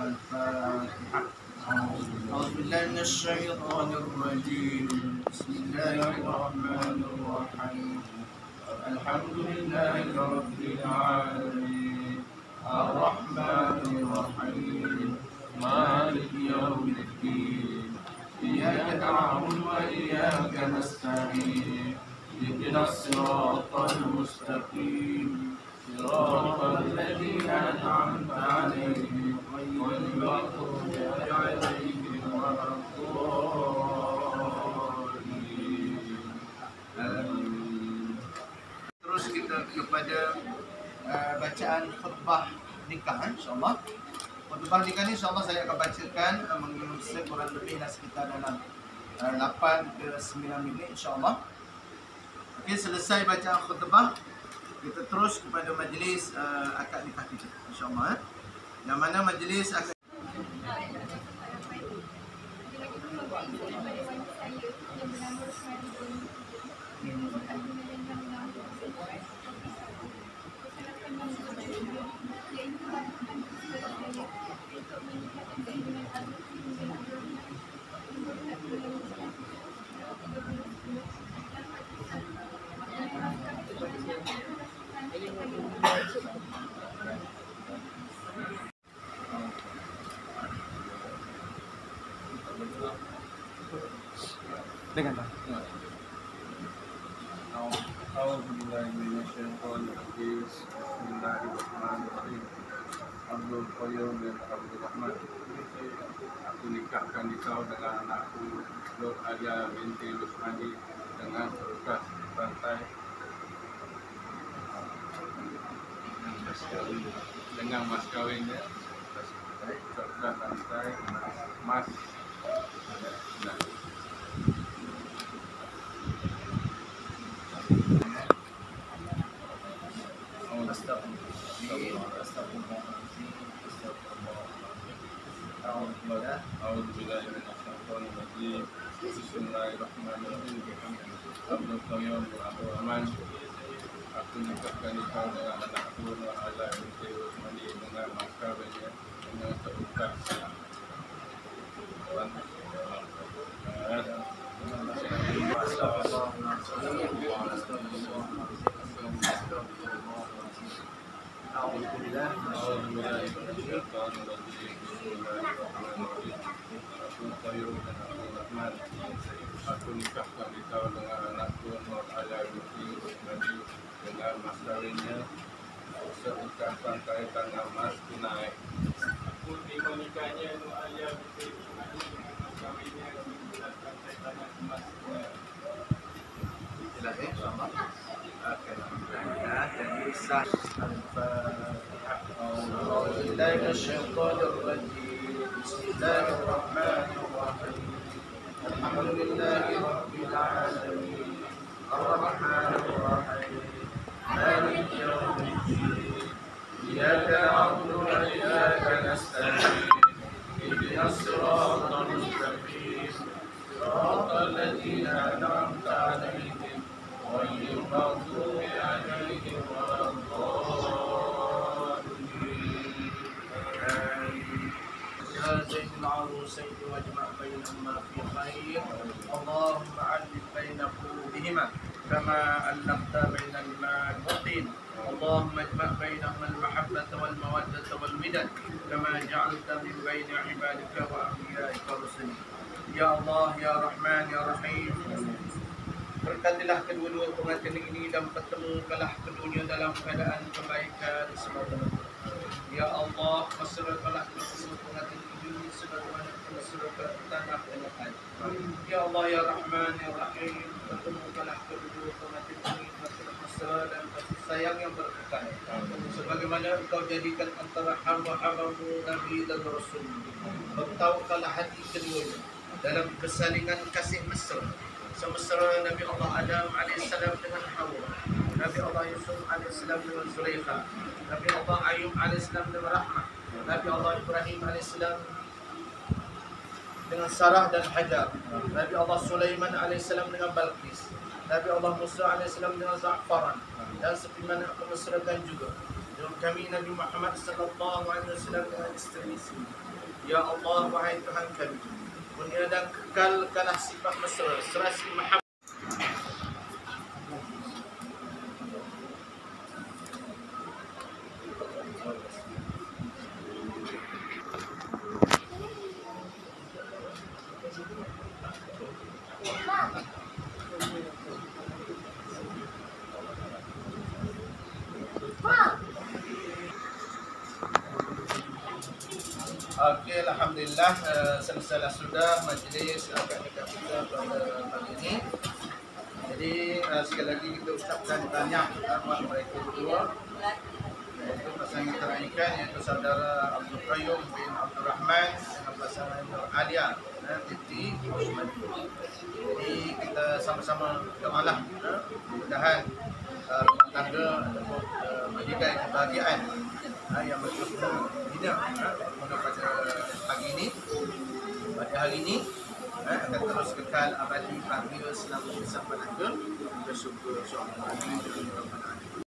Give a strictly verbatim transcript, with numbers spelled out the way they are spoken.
الفاتحة. أعوذ بالله من الشيطان الرجيم. بسم الله الرحمن الرحيم. الحمد لله رب العالمين الرحمن الرحيم مالك يوم الدين إياك نعبد وإياك نستعين اهدنا الصراط المستقيم صراط الذين أنعمت عليهم غير المغضوب عليهم ولا الضالين. آمين. Terus kita kepada uh, bacaan khutbah nikah, insyaAllah. Khutbah nikah ni insyaAllah saya akan bacakan uh, mengisi kurang lebih sekitar dalam uh, lapan ke sembilan minit insyaAllah. Okey, selesai bacaan khutbah, kita terus kepada majlis uh, akad nikah kita insyaAllah. Eh? Yang mana majlis akad dengan tak? Bismillahirrahmanirrahim. Abdul Qayyum bin Abdul Rahman. Aku nikahkan kau dengan anakku Nur Alia binti Lusmani dengan berkas rantai dengan mas kawinnya berkas rantai emas. Bismillahirrahmanirrahim. Abdul Qayyum bin Abdul Rahman. Aku nikahkan kau dengan anakku Nur Alia binti Lusmani dengan mas kawinnya dengan berkas Aku nikahkan kau dengan anakku Nur Alia binti Lusmani dengan mas kawinnya seutas rantai tanggal emas tunai. Aku terima nikahnya Nur Alia binti Lusmani dengan mas kawinnya seutas rantai tanggal emas tunai. Itulah eh, insyaAllah akan kita jadi sah. Al-Fatihah. A'udzu billahi minasyaitonir rajim. Bismillahirrahmanirrahim. Alhamdulillahi rabbil alamin arrahmanir rahim maliki yaumiddin iyyaka na'budu wa iyyaka nasta'in ihdinas siratal mustaqim siratal ladzina an'amta 'alaihim ghairil maghdubi 'alaihim waladdallin. زين العروسين واجمع بينهما في خير اللهم علم بين قلوبهما كما ألفت بين الماء والطين اللهم اجمع بينهما المحبة والمودة والودد كما جعلت من بين عبادك وأنبيائك ورسلك يا الله يا رحمن يا رحيم. Berkatilah kedua-dua pengantin ini dan pertemukanlah keduanya dalam keadaan kebaikan semoga. Ya Allah, masrahkanlah kedua pengantin ini sebagaimana masrahkan tanah dan air. Ya Allah, ya Rahman, ya Rahim, pertemukanlah kedua pengantin ini dengan mesra dan kasih sayang yang berkekal. Sebagaimana Engkau jadikan antara hamba-hambamu Nabi dan Rasul. Bertaukanlah hati keduanya dalam kesalingan kasih mesra. Semesra Nabi Allah Adam alaihissalam dengan Hawa, Nabi Allah Yusuf alaihissalam dengan Zulaikha, Nabi Allah Ayub alaihissalam dengan Rahmah, Nabi Allah Ibrahim alaihissalam dengan Sarah dan Hajar, Nabi Allah Sulaiman alaihissalam dengan Balqis, Nabi Allah Musa alaihissalam dengan Za'faran, dan sebagaimana aku mesrakan juga Hidup kami Nabi Muhammad sallallahu alaihi wasallam dengan isteri-isteri. Ya Allah, wahai Tuhan kami, mulia dan kekalkanlah sifat mesra serasi mahabbah. Okey, alhamdulillah, uh, selesai sudah majlis akad nikah kita pada pagi ini. Jadi uh, sekali lagi kita ucapkan banyak arwah mereka berdua, iaitu pasangan terakhir iaitu saudara Abdul Qayyum bin Abdul Rahman dengan pasangan Nur Alia dan Titi Osman. Jadi kita sama-sama doalah, uh, mudah-mudahan uh, rumah tangga ataupun uh, mendigai kebahagiaan uh, yang betul-betul bina uh, pada pagi ini, pada hari ini uh, akan terus kekal abadi bahagia selama bersama Nabi. Bersyukur insya-Allah.